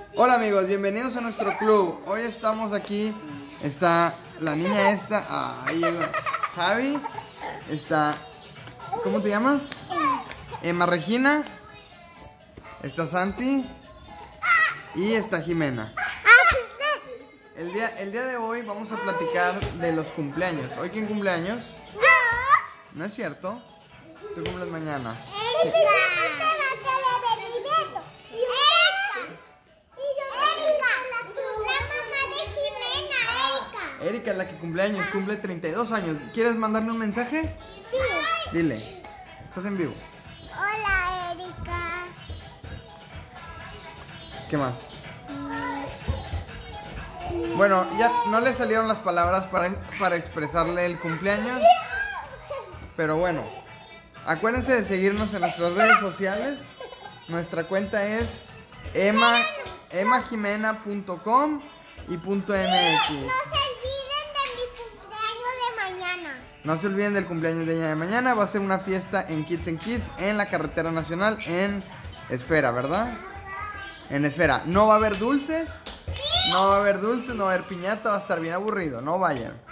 Hola amigos, bienvenidos a nuestro club. Hoy estamos aquí. Está la niña esta. Ahí llegó Javi. Está. ¿Cómo te llamas? Emma Regina. Está Santi. Y está Jimena. El día de hoy vamos a platicar de los cumpleaños. ¿Hoy quién cumpleaños? No es cierto. Tú cumples mañana. Erika es la que cumpleaños, cumple 32 años. ¿Quieres mandarle un mensaje? Sí. Dile, estás en vivo. Hola, Erika. ¿Qué más? Bueno, ya no le salieron las palabras para expresarle el cumpleaños. Pero bueno, acuérdense de seguirnos en nuestras redes sociales. Nuestra cuenta es emmajimena.com y .mx. No se olviden del cumpleaños de mañana. Va a ser una fiesta en Kids and Kids en la carretera nacional en Esfera, ¿verdad? En Esfera. No va a haber dulces. No va a haber dulces, no va a haber piñata. Va a estar bien aburrido. No vayan.